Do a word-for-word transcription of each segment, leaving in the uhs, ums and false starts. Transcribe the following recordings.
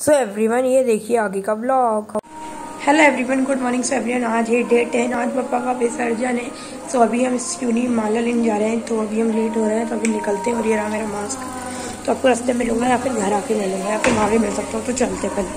So everyone ये देखिए आगे का blog. Hello everyone, good morning. So everyone आज है डे टेन, आज पापा का विसर्जन है। सो अभी हम स्कूनी माला लेने जा रहे हैं, तो अभी हम लेट हो रहे हैं, तो अभी निकलते हैं। और ये रहा मेरा मास्क, तो आपको रास्ते में लूँगा या फिर घर आके ले लूँगा या फिर वहाँ भी मिल सकता हूँ, तो चलते पहले।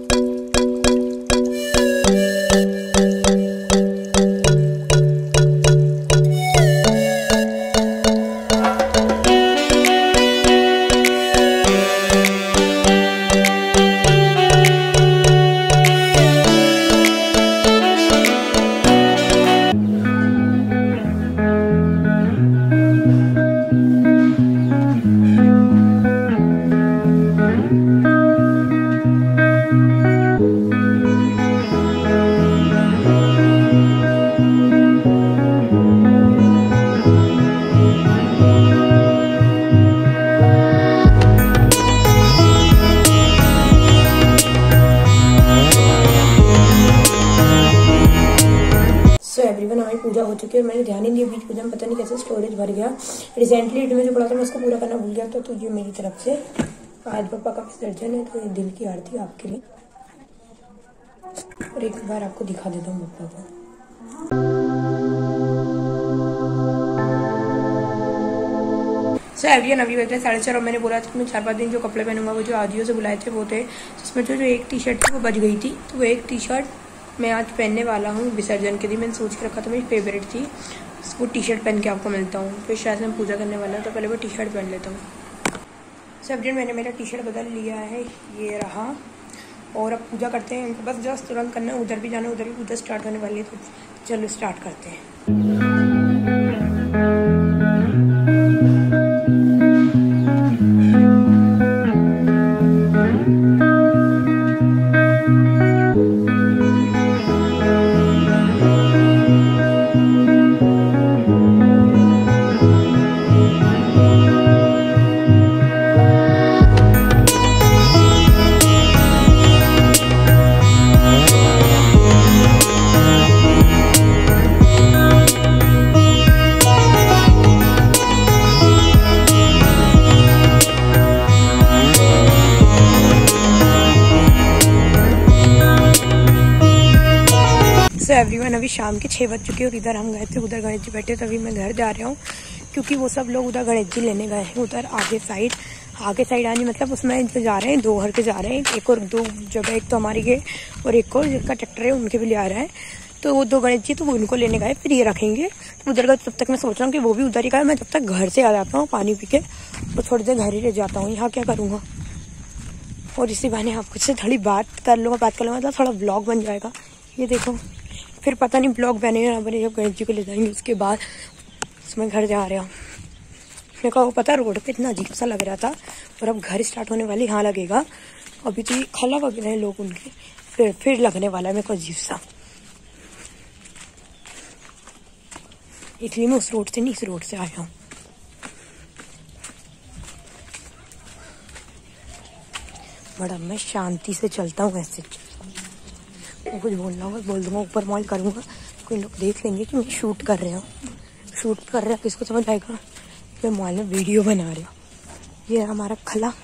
एवरीवन हमारी पूजा हो चुकी है और मैंने ध्यान ही नहीं दिया बीच पूजा में, पता नहीं कैसे स्टोरेज भर गया। रिसेंटली में जो पड़ा था मैं उसको पूरा करना भूल गया था। तो ये मेरी तरफ से आज पापा का विसर्जन है, तो ये दिल की आरती आपके लिए। और एक बार आपको दिखा देता हूँ पापा को। सो एवरीवन अभी बजते हैं साढ़े चार और मैंने बोला था कि मैं चार पाँच दिन जो कपड़े पहनूंगा वो जो आदियों से बुलाए थे वो थे, उसमें जो जो एक टी शर्ट थी वो बच गई थी, तो वो एक टी शर्ट मैं आज पहनने वाला हूँ विसर्जन के दिन। मैंने सोच के रखा था, मेरी फेवरेट थी, वो टी शर्ट पहन के आपको मिलता हूँ। फिर शायद मैं पूजा करने वाला हूँ, तो पहले वो टी शर्ट पहन लेता हूँ। सब दिन मैंने मेरा टी शर्ट बदल लिया है, ये रहा। और अब पूजा करते हैं, बस जस्ट तुरंत करना है, उधर भी जाना है, उधर भी पूजा स्टार्ट होने वाली है, तो चलो स्टार्ट करते हैं। तो एवरीवन अभी शाम के छः बज चुके हैं और इधर हम गए थे, उधर गणेश जी बैठे, तभी मैं घर जा रहा हूँ क्योंकि वो सब लोग उधर गणेश जी लेने गए हैं। उधर आगे साइड आगे साइड आनी मतलब उसमें जो जा रहे हैं दो घर के जा रहे हैं, एक और दो जगह, एक तो हमारी के और एक और जिसका ट्रैक्टर है उनके भी ले आ रहा है। तो वो दो गणेश जी तो वो उनको लेने गए, फिर ये रखेंगे। तो उधर का तब तक मैं सोच रहा हूँ कि वो भी उधर ही का, मैं जब तक घर से आ जाता हूँ पानी पी के और थोड़ी देर घर ही रह जाता हूँ। यहाँ क्या करूँगा, और इसी बहाने आपको से थोड़ी बात कर लूँगा, बात कर लूँगा, मतलब थोड़ा ब्लॉग बन जाएगा। ये देखो, फिर पता नहीं ब्लॉग बनेगा ना बने, जब गणेश जी को ले जाएंगे उसके बाद मैं घर जा रहा हूँ। मेरे को पता रोड पे इतना अजीब सा लग रहा था, और अब घर स्टार्ट होने वाली, यहाँ लगेगा। अभी तो खला वगैरह है लोग उनके, फिर फिर लगने वाला है मेरे को अजीब सा, इसलिए मैं उस रोड से नहीं इस रोड से आया हूँ। बड़ा मैं शांति से चलता हूँ, ऐसे कुछ बोलना होगा बोल दूंगा, ऊपर मॉल करूँगा, कोई लोग देख लेंगे कि मैं शूट कर रहा हूँ। शूट कर रहा, किसको समझ आएगा मैं मॉल में वीडियो बना रहा हूँ। ये हमारा खला,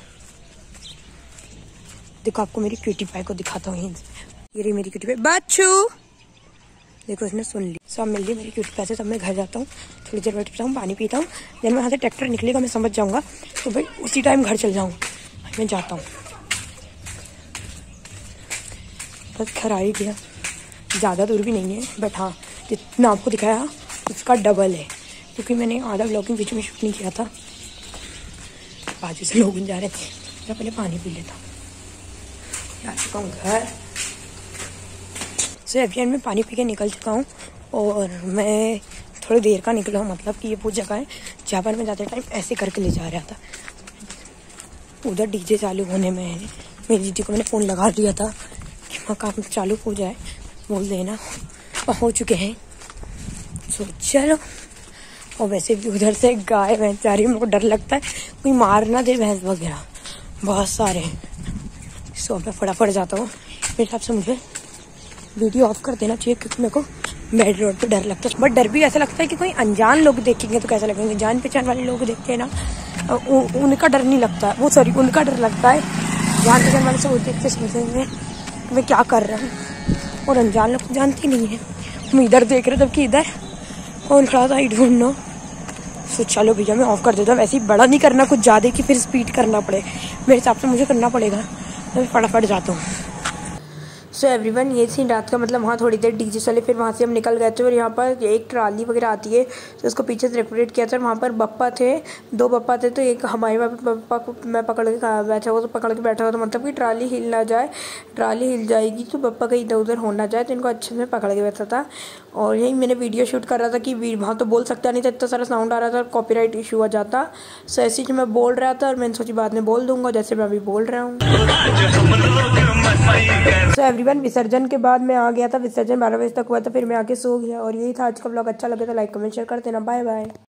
देखो आपको मेरी क्यूटी पाई को दिखाता हूँ। ये रही मेरी क्यूटी पाई बच्चू, देखो उसने सुन ली। सब मिल रही मेरी क्यूटी पाई से। तब मैं घर जाता हूँ, थोड़ी देर बैठता हूँ, पानी पीता हूँ, जब मैं वहाँ से ट्रैक्टर निकलेगा मैं समझ जाऊँगा, तो भाई उसी टाइम घर चल जाऊँ। मैं जाता हूँ, बस घर आ ही गया, ज़्यादा दूर भी नहीं है, बट हाँ जितना आपको दिखाया उसका डबल है, क्योंकि मैंने आधा ब्लॉगिंग बीच में शूट नहीं किया था। बाजू से लोग जा रहे थे, मैं पहले पानी पी लेता हूँ। आ चुका हूँ घर से, एवरीवन में पानी पी के निकल चुका हूँ। और मैं थोड़ी देर का निकला हूँ, मतलब कि ये वो जगह है जहाँ पर मैं जाते टाइम ऐसे करके ले जा रहा था। उधर डीजे चालू होने में है, मेरी दीदी को मैंने फ़ोन लगा दिया था कि वहाँ काम चालू हो जाए, बोल देना, हो चुके हैं। सो चलो। और वैसे भी उधर से गाय भैंस जा रही है, मेरे को डर लगता है कोई मार ना दे भैंस वगैरह, बहुत सारे। सो मैं फटाफट जाता हूँ, मेरे हिसाब से मुझे वीडियो ऑफ कर देना चाहिए, क्योंकि मेरे को मेड रोड पे डर लगता है। बट डर भी ऐसा लगता है कि कोई अनजान लोग देखेंगे तो कैसा लगेंगे, जान पहचान वाले लोग देखते हैं ना, उ, उनका डर नहीं लगता, वो सॉरी उनका डर लगता है जान पहचान वाले से वो देखते समझेंगे मैं क्या कर रहा हूँ, और अनजान लोग जानती नहीं है। हम इधर देख रहे तब कि इधर कौन खड़ा था, आई डोंट नो। सो चलो भैया मैं ऑफ कर देता हूँ। वैसे ही बड़ा नहीं करना कुछ ज़्यादा कि फिर स्पीड करना पड़े, मेरे हिसाब से मुझे करना पड़ेगा। मैं फटाफट जाता हूँ। सो so एवरीवन, ये थी रात का मतलब वहाँ थोड़ी देर डीजे चले, फिर वहाँ से हम निकल गए थे। और यहाँ पर एक ट्राली वगैरह आती है तो उसको पीछे से डेकोरेट किया था। वहाँ पर बप्पा थे, दो बप्पा थे, तो एक हमारे बप्पा को मैं पकड़ के बैठा हुआ, तो पकड़ के बैठा हुआ तो मतलब कि ट्राली हिल ना जाए, ट्राली हिल जाएगी तो बप्पा कहीं इधर उधर हो ना जाए, तो इनको अच्छे से पकड़ के बैठा था। और यही मैंने वीडियो शूट कर रहा था कि वहाँ तो बोल सकता नहीं था, इतना सारा साउंड आ रहा था, कॉपीराइट इशू आ जाता। सो ऐसे ही मैं बोल रहा था और मैंने सोची बाद में बोल दूंगा, जैसे मैं अभी बोल रहा हूँ। सो एवरीवन, विसर्जन के बाद मैं आ गया था, विसर्जन बारह बजे तक हुआ था, फिर मैं आके सो गया। और यही था आज का ब्लॉग। अच्छा लगे तो लाइक कमेंट शेयर कर देना। Bye bye.